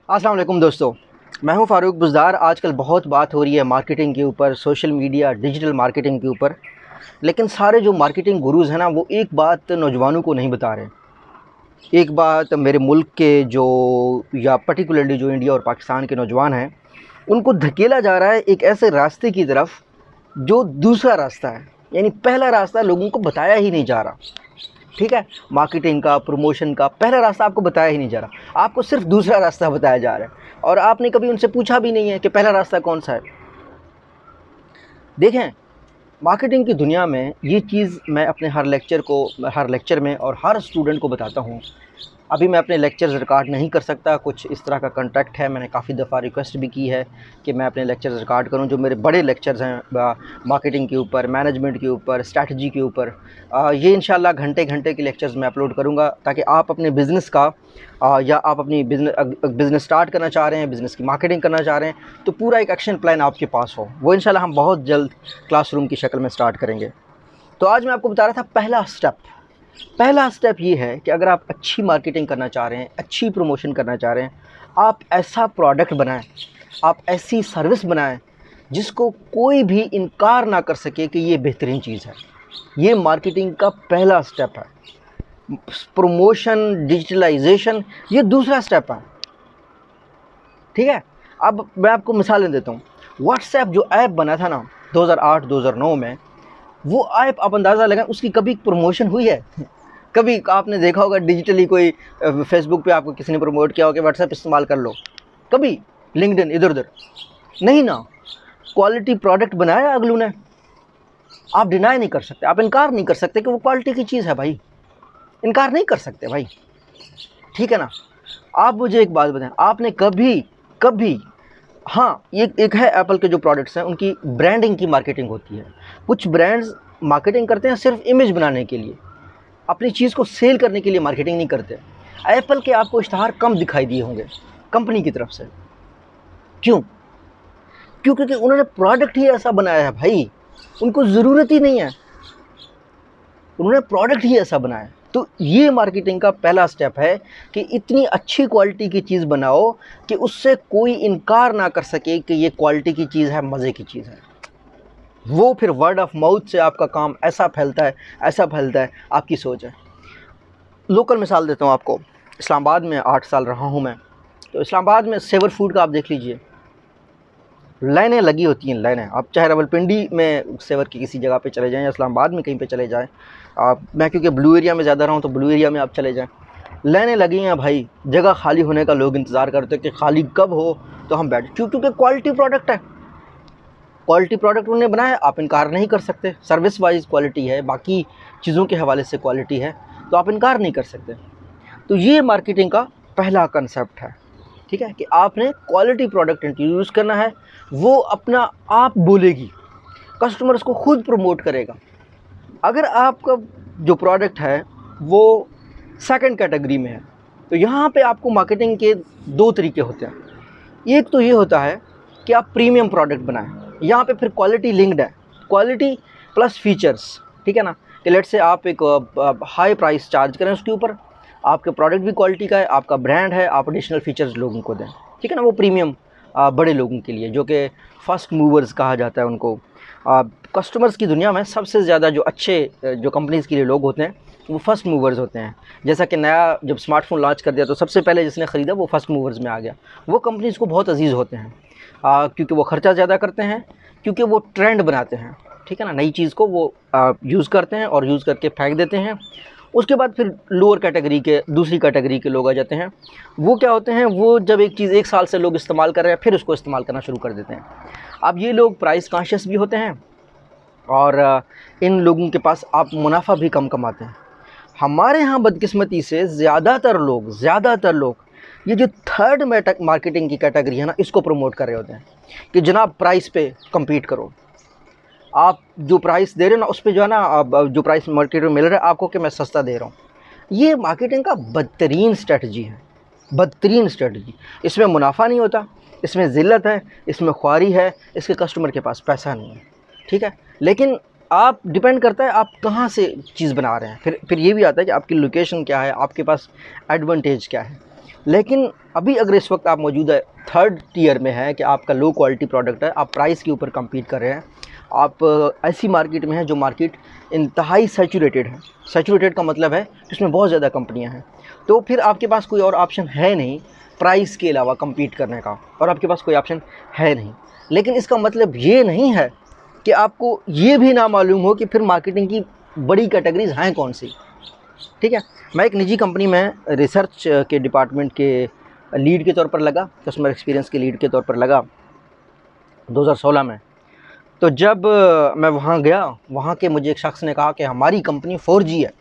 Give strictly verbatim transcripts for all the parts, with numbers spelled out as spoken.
अस्सलाम वालेकुम दोस्तों, मैं हूं फ़ारूक बुज़दार। आजकल बहुत बात हो रही है मार्केटिंग के ऊपर, सोशल मीडिया, डिजिटल मार्केटिंग के ऊपर। लेकिन सारे जो मार्केटिंग गुरुज़ हैं ना, वो एक बात नौजवानों को नहीं बता रहे। एक बात मेरे मुल्क के जो या पर्टिकुलरली जो इंडिया और पाकिस्तान के नौजवान हैं, उनको धकेला जा रहा है एक ऐसे रास्ते की तरफ जो दूसरा रास्ता है। यानी पहला रास्ता लोगों को बताया ही नहीं जा रहा। ठीक है, मार्केटिंग का, प्रमोशन का पहला रास्ता आपको बताया ही नहीं जा रहा, आपको सिर्फ दूसरा रास्ता बताया जा रहा है। और आपने कभी उनसे पूछा भी नहीं है कि पहला रास्ता कौन सा है। देखें, मार्केटिंग की दुनिया में ये चीज़ मैं अपने हर लेक्चर को हर लेक्चर में और हर स्टूडेंट को बताता हूँ। अभी मैं अपने लेक्चर्स रिकॉर्ड नहीं कर सकता, कुछ इस तरह का कॉन्ट्रैक्ट है। मैंने काफ़ी दफ़ा रिक्वेस्ट भी की है कि मैं अपने लेक्चर्स रिकॉर्ड करूं, जो मेरे बड़े लेक्चर्स हैं मार्केटिंग के ऊपर, मैनेजमेंट के ऊपर, स्ट्रैटेजी के ऊपर। आ, ये इंशाल्लाह घंटे घंटे के लेक्चर्स मैं अपलोड करूंगा, ताकि आप अपने बिज़नेस का आ, या आप अपनी बिज़नेस बिज़नेस स्टार्ट करना चाह रहे हैं, बिज़नेस की मार्केटिंग करना चाह रहे हैं, तो पूरा एक एक्शन प्लान आपके पास हो। वो इंशाल्लाह हम बहुत जल्द क्लासरूम की शक्ल में स्टार्ट करेंगे। तो आज मैं आपको बता रहा था पहला स्टेप पहला स्टेप ये है कि अगर आप अच्छी मार्केटिंग करना चाह रहे हैं, अच्छी प्रमोशन करना चाह रहे हैं, आप ऐसा प्रोडक्ट बनाएं, आप ऐसी सर्विस बनाएं जिसको कोई भी इनकार ना कर सके कि ये बेहतरीन चीज़ है। ये मार्केटिंग का पहला स्टेप है। प्रमोशन, डिजिटलाइजेशन ये दूसरा स्टेप है। ठीक है, अब मैं आपको मिसालें देता हूँ। व्हाट्सएप जो ऐप बना था ना दो हज़ार आठ दो हज़ार नौ में, वो ऐप आप अंदाज़ा लगाएं उसकी कभी प्रमोशन हुई है? कभी आपने देखा होगा डिजिटली कोई फेसबुक पे आपको किसी ने प्रमोट किया हो कि व्हाट्सएप इस्तेमाल कर लो? कभी लिंक्डइन इधर उधर नहीं ना। क्वालिटी प्रोडक्ट बनाया अगलू ने, आप डिनाई नहीं कर सकते, आप इनकार नहीं कर सकते कि वो क्वालिटी की चीज़ है भाई। इनकार नहीं कर सकते भाई, ठीक है ना। आप मुझे एक बात बताएं, आपने कभी कभी हाँ, ये एक है एप्पल के जो प्रोडक्ट्स हैं उनकी ब्रांडिंग की मार्केटिंग होती है। कुछ ब्रांड्स मार्केटिंग करते हैं सिर्फ इमेज बनाने के लिए, अपनी चीज़ को सेल करने के लिए मार्केटिंग नहीं करते। एप्पल के आपको इश्तहार कम दिखाई दिए होंगे कंपनी की तरफ से। क्यों? क्यों? क्योंकि उन्होंने प्रोडक्ट ही ऐसा बनाया है भाई, उनको ज़रूरत ही नहीं है, उन्होंने प्रोडक्ट ही ऐसा बनाया है। तो ये मार्केटिंग का पहला स्टेप है कि इतनी अच्छी क्वालिटी की चीज़ बनाओ कि उससे कोई इनकार ना कर सके कि ये क्वालिटी की चीज़ है, मज़े की चीज़ है। वो फिर वर्ड ऑफ माउथ से आपका काम ऐसा फैलता है, ऐसा फैलता है, आपकी सोच है। लोकल मिसाल देता हूँ आपको। इस्लामाबाद में आठ साल रहा हूँ मैं, तो इस्लामाबाद में सेवर फूड का आप देख लीजिए, लाइनें लगी होती हैं, लाइनें। आप चाहे रावलपिंडी में सेवर की किसी जगह पे चले जाएं या इस्लामाबाद में कहीं पे चले जाएं, आप मैं क्योंकि ब्लू एरिया में ज़्यादा रहा हूँ तो ब्लू एरिया में आप चले जाएं, लाइनें लगी हैं भाई। जगह खाली होने का लोग इंतज़ार करते हैं कि खाली कब हो तो हम बैठ, क्यों? क्योंकि क्वालिटी प्रोडक्ट है, क्वालिटी प्रोडक्ट उन्होंने बनाया, आप इनकार नहीं कर सकते। सर्विस वाइज क्वालिटी है, बाकी चीज़ों के हवाले से क्वालिटी है, तो आप इनकार नहीं कर सकते। तो ये मार्केटिंग का पहला कंसेप्ट है, ठीक है, कि आपने क्वालिटी प्रोडक्ट इंट्रोड्यूस करना है। वो अपना आप बोलेगी, कस्टमर्स को खुद प्रमोट करेगा। अगर आपका जो प्रोडक्ट है वो सेकंड कैटेगरी में है, तो यहाँ पे आपको मार्केटिंग के दो तरीके होते हैं। एक तो ये होता है कि आप प्रीमियम प्रोडक्ट बनाएं, यहाँ पे फिर क्वालिटी लिंक्ड है, क्वालिटी प्लस फीचर्स, ठीक है ना। कि लेट से आप एक हाई प्राइस चार्ज करें उसके ऊपर, आपके प्रोडक्ट भी क्वालिटी का है, आपका ब्रांड है, आप एडिशनल फीचर्स लोगों को दें, ठीक है ना। वो प्रीमियम बड़े लोगों के लिए, जो कि फर्स्ट मूवर्स कहा जाता है उनको। कस्टमर्स की दुनिया में सबसे ज़्यादा जो अच्छे जो कंपनीज़ के लिए लोग होते हैं वो फर्स्ट मूवर्स होते हैं। जैसा कि नया जब स्मार्टफोन लॉन्च कर दिया तो सबसे पहले जिसने ख़रीदा वो फर्स्ट मूवर्स में आ गया। वो कंपनीज़ को बहुत अजीज़ होते हैं, आ, क्योंकि वो ख़र्चा ज़्यादा करते हैं, क्योंकि वो ट्रेंड बनाते हैं, ठीक है ना। नई चीज़ को वो यूज़ करते हैं और यूज़ करके फेंक देते हैं। उसके बाद फिर लोअर कैटेगरी के, दूसरी कैटेगरी के लोग आ जाते हैं। वो क्या होते हैं, वो जब एक चीज़ एक साल से लोग इस्तेमाल कर रहे हैं फिर उसको इस्तेमाल करना शुरू कर देते हैं। अब ये लोग प्राइस कॉन्शियस भी होते हैं और इन लोगों के पास आप मुनाफा भी कम कमाते हैं। हमारे यहाँ बदकिस्मती से ज़्यादातर लोग ज़्यादातर लोग ये जो थर्ड मार्केटिंग की कैटेगरी है ना, इसको प्रमोट कर रहे होते हैं कि जनाब प्राइस पे कम्पीट करो। आप जो प्राइस दे रहे हो ना उस पर जो है ना, जो प्राइस मार्केट में मिल रहा है आपको कि मैं सस्ता दे रहा हूँ। ये मार्केटिंग का बदतरीन स्ट्रेटजी है, बदतरीन स्ट्रेटजी। इसमें मुनाफा नहीं होता, इसमें ज़िल्लत है, इसमें ख्वारी है, इसके कस्टमर के पास पैसा नहीं है, ठीक है। लेकिन आप डिपेंड करता है आप कहाँ से चीज़ बना रहे हैं। फिर फिर ये भी आता है कि आपकी लोकेशन क्या है, आपके पास एडवांटेज क्या है। लेकिन अभी अगर इस वक्त आप मौजूद है थर्ड टियर में है कि आपका लो क्वालिटी प्रोडक्ट है, आप प्राइस के ऊपर कम्पीट कर रहे हैं, आप ऐसी मार्केट में हैं जो मार्केट इंतहाई सैचुरेटेड है। सैचुरेटेड का मतलब है कि उसमें बहुत ज़्यादा कंपनियां हैं, तो फिर आपके पास कोई और ऑप्शन है नहीं प्राइस के अलावा कम्पीट करने का, और आपके पास कोई ऑप्शन है नहीं। लेकिन इसका मतलब ये नहीं है कि आपको ये भी ना मालूम हो कि फिर मार्केटिंग की बड़ी कैटेगरीज हैं कौन सी। ठीक है, मैं एक निजी कंपनी में रिसर्च के डिपार्टमेंट के लीड के तौर पर लगा, कस्टमर एक्सपीरियंस के लीड के तौर पर लगा दो हज़ार सोलह में। तो जब मैं वहाँ गया, वहाँ के मुझे एक शख्स ने कहा कि हमारी कंपनी फोर जी है,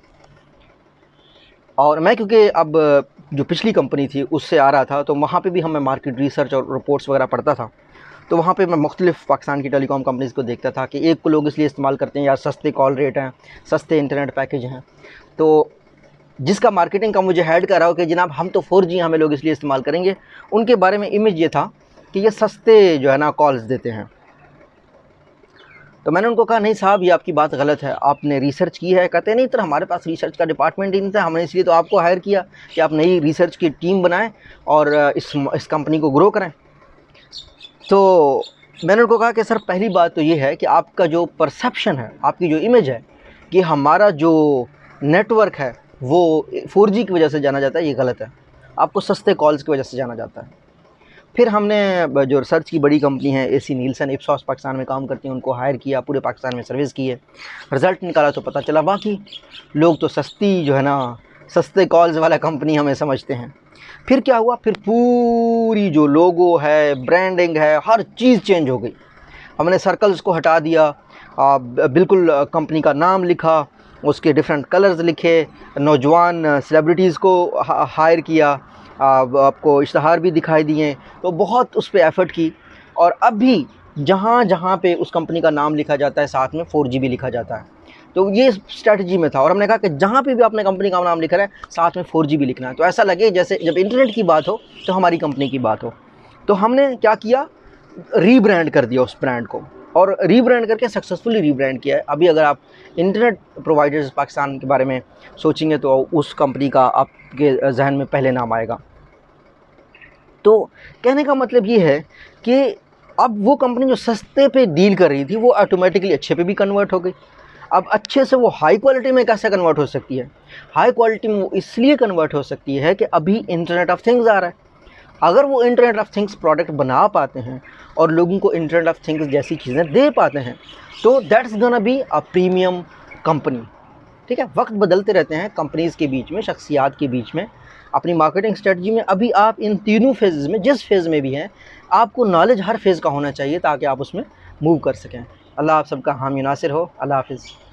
और मैं क्योंकि अब जो पिछली कंपनी थी उससे आ रहा था, तो वहाँ पे भी हमें मार्केट रिसर्च और रिपोर्ट्स वगैरह पढ़ता था। तो वहाँ पे मैं मुख्तलिफ़ पाकिस्तान की टेलीकॉम कंपनीज़ को देखता था कि एक को लोग इसलिए इस्तेमाल करते हैं यार सस्ते कॉल रेट हैं, सस्ते इंटरनेट पैकेज हैं। तो जिसका मार्केटिंग का मुझे हेड कर रहा हो कि जनाब हम तो फोर जी हमें लोग इसलिए इस्तेमाल करेंगे, उनके बारे में इमेज ये था कि ये सस्ते जो है ना कॉल्स देते हैं। तो मैंने उनको कहा नहीं साहब, ये आपकी बात गलत है, आपने रिसर्च की है? कहते नहीं, तो हमारे पास रिसर्च का डिपार्टमेंट ही नहीं था, हमने इसलिए तो आपको हायर किया कि आप नई रिसर्च की टीम बनाएं और इस इस कंपनी को ग्रो करें। तो मैंने उनको कहा कि सर पहली बात तो ये है कि आपका जो परसेप्शन है, आपकी जो इमेज है कि हमारा जो नेटवर्क है वो फोर जी की वजह से जाना जाता है, ये गलत है। आपको सस्ते कॉल्स की वजह से जाना जाता है। फिर हमने जो रिसर्च की बड़ी कंपनी है एसी नीलसन, इप्सॉस पाकिस्तान में काम करती हैं, उनको हायर किया, पूरे पाकिस्तान में सर्विस की है। रिज़ल्ट निकाला तो पता चला बाकी लोग तो सस्ती जो है ना सस्ते कॉल्स वाला कंपनी हमें समझते हैं। फिर क्या हुआ, फिर पूरी जो लोगो है, ब्रांडिंग है, हर चीज़ चेंज हो गई। हमने सर्कल्स को हटा दिया, आ, बिल्कुल कंपनी का नाम लिखा, उसके डिफरेंट कलर्स लिखे, नौजवान सेलिब्रिटीज़ को हायर किया, आपको इश्तहार भी दिखाई दिए। तो बहुत उस पर एफ़र्ट की, और अब भी जहाँ जहाँ पे उस कंपनी का नाम लिखा जाता है साथ में फोर जी भी लिखा जाता है। तो ये स्ट्रैटेजी में था, और हमने कहा कि जहाँ पे भी आपने कंपनी का नाम लिखा है साथ में फोर जी भी लिखना है, तो ऐसा लगे जैसे जब इंटरनेट की बात हो तो हमारी कंपनी की बात हो। तो हमने क्या किया, रीब्रांड कर दिया उस ब्रांड को, और रीब्रांड करके सक्सेसफुली रीब्रांड किया है। अभी अगर आप इंटरनेट प्रोवाइडर्स पाकिस्तान के बारे में सोचेंगे तो उस कंपनी का आपके जहन में पहले नाम आएगा। तो कहने का मतलब ये है कि अब वो कंपनी जो सस्ते पे डील कर रही थी वो ऑटोमेटिकली अच्छे पे भी कन्वर्ट हो गई। अब अच्छे से वो हाई क्वालिटी में कैसे कन्वर्ट हो सकती है? हाई क्वालिटी में वो इसलिए कन्वर्ट हो सकती है कि अभी इंटरनेट ऑफ थिंग्स आ रहा है। अगर वो इंटरनेट ऑफ थिंग्स प्रोडक्ट बना पाते हैं और लोगों को इंटरनेट ऑफ थिंग्स जैसी चीज़ें दे पाते हैं, तो that's gonna be a premium company. ठीक है, वक्त बदलते रहते हैं कंपनीज़ के बीच में, शख्सियात के बीच में, अपनी मार्केटिंग स्ट्रेटजी में। अभी आप इन तीनों फेज़ में, जिस फेज़ में भी हैं, आपको नॉलेज हर फेज़ का होना चाहिए ताकि आप उसमें मूव कर सकें। अल्लाह आप सबका हामी नासिर हो। अल्लाह हाफ़िज़।